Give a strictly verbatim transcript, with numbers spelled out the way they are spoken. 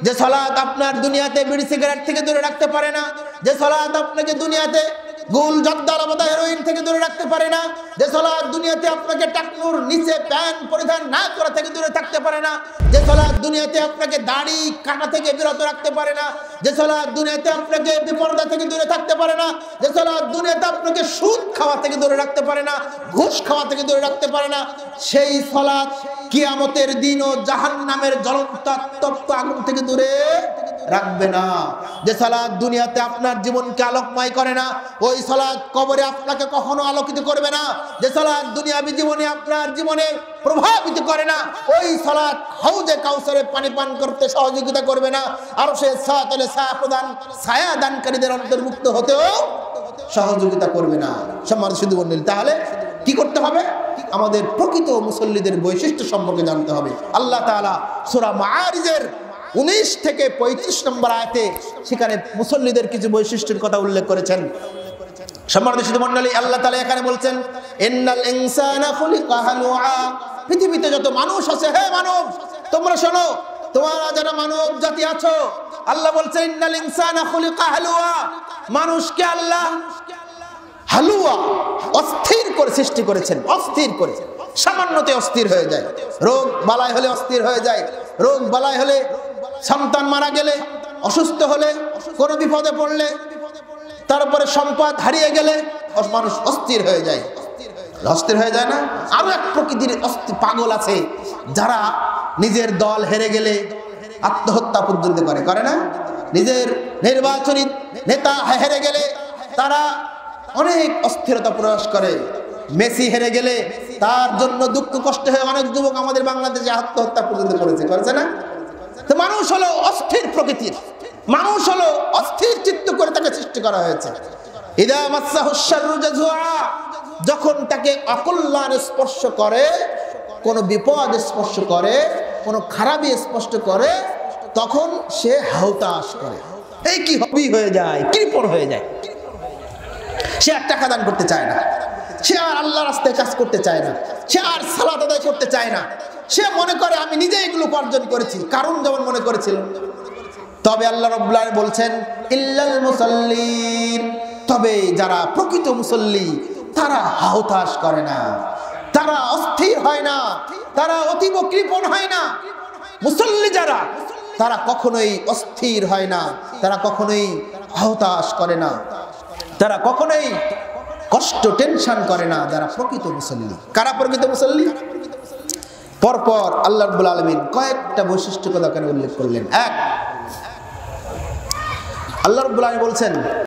যে সালাত আপনার দুনিয়াতে বিড়ি সিগারেট থেকে দূরে রাখতে পারে না, যে সালাত আপনাকে দুনিয়াতে গুল জর্দার আলাদা হেরোইন থেকে দূরে রাখতে পারে না, যে সালাত দুনিয়াতে আপনাকে টাকনুর নিচে প্যান্ট পরিধান না করা থেকে দূরে থাকতে পারে না, যে সালাত দুনিয়াতে আপনাকে দাড়ি কাটা থেকে বিরত রাখতে পারে না, যে সালাত দুনিয়াতে আপনাকে বিপর্দা থেকে দূরে থাকতে পারে না, যে সালাত দুনিয়াতে আপনাকে সুদ খাওয়া থেকে দূরে রাখতে পারে না, ঘুষ খাওয়া থেকে দূরে রাখতে পারে না, সেই সালাত কিয়ামতের দিন ও জাহান্নামের জ্বলন্ত তপ্ত আগুন থেকে দূরে রাখবে না। যে সালাত দুনিয়াতে আপনার জীবনকে আলোকময় করে না, ওই সালাত কবরে আপনাকে কখনো আলোকিত করবে না। যে সালাত দুনিয়াবী জীবনে আপনার জীবনে প্রভাবিত করে না, ওই সালাত হাউজে কাউসারে পানি পান করতে সহযোগিতা করবে না, আর সে সাতলে ছায়া প্রদান ছায়া দানকারীদের অন্তর্ভুক্ত হতেও সহযোগিতা করবে না। সম্মানিত শুধু বললেন, তাহলে কি করতে হবে? আমাদের প্রকৃত মুসল্লিদের বৈশিষ্ট্য সম্পর্কে জানতে হবে। আল্লাহ তাআলা সূরা মাআরিজের উনিশ থেকে পঁয়ত্রিশ নম্বর আয়াতে সেখানে মুসল্লিদের কিছু বৈশিষ্ট্যের কথা উল্লেখ করেছেন। সম্মানিত শুধু মণ্ডলী, আল্লাহ তাআলা এখানে বলছেন, ইন্নাল ইনসানা খুলিকা হালুআ। পৃথিবীতে যত মানুষ আছে, হে মানব তোমরা শোনো, তোমরা যারা মানব জাতি আছো, আল্লাহ বলছেন ইন্নাল ইনসানা খুলিকা হালুআ। মানুষকে আল্লাহ হালুয়া অস্থির করে সৃষ্টি করেছেন, অস্থির করে, সামান্যতে অস্থির হয়ে যায়। রোগ বালাই হলে অস্থির হয়ে যায়, রোগ বালাই হলে, সন্তান মারা গেলে, অসুস্থ হলে, কোনো বিপদে পড়লে, তারপরে সম্পদ হারিয়ে গেলে মানুষ অস্থির হয়ে যায়। অস্থির হয়ে যায় না? আরো এক প্রকৃতির অস্থির পাগল আছে, যারা নিজের দল হেরে গেলে আত্মহত্যা পর্যন্ত করে, করে না? নিজের নির্বাচনী নেতা হেরে গেলে তারা অনেক অস্থিরতা প্রকাশ করে। মেসি হেরে গেলে তার জন্য দুঃখ কষ্ট হয়ে অনেক যুবক আমাদের বাংলাদেশে আত্মহত্যা পর্যন্ত করেছে, করেছে না? তো মানুষ হলো অস্থির প্রকৃতির, মানুষ হলো অস্থির চিত্ত করে তাকে সৃষ্টি করা হয়েছে। ইদা মাসসাহুশ শাররু জাযুআ, যখন তাকে অকল্যাণ স্পর্শ করে, কোনো বিপদ স্পর্শ করে, কোনো খারাপি স্পর্শ করে, তখন সে হাউতাশ করে, এই কি হবি হয়ে যায়, কৃপণ হয়ে যায়। সে আর টাকা দান করতে চায় না, সে আর আল্লাহর রাস্তায় কাজ করতে চায় না, সে আর সালাত আদায় করতে চায় না। সে মনে করে আমি নিজে এগুলো উপার্জন করেছি, কারণ যেমন মনে করেছিল। তবে আল্লাহ রাব্বুল আলামিন বলছেন ইল্লাল মুসাল্লিন, তবে যারা প্রকৃত মুসল্লি তারা হাহুতাশ করে না, তারা অস্থির হয় না, তারা অতীব কৃপণ হয় না। মুসল্লি যারা, তারা কখনোই অস্থির হয় না, তারা কখনোই হাহুতাশ করে না, তারা কখনোই কষ্ট টেনশন করে না, যারা প্রকৃত মুসল্লি। কারা প্রকৃত মুসল্লি? পরপর আল্লাহ রাব্বুল আলামিন কয়েকটা বৈশিষ্ট্য কথা উল্লেখ করলেন। এক, আল্লাহ রাব্বুল আলামিন বলছেন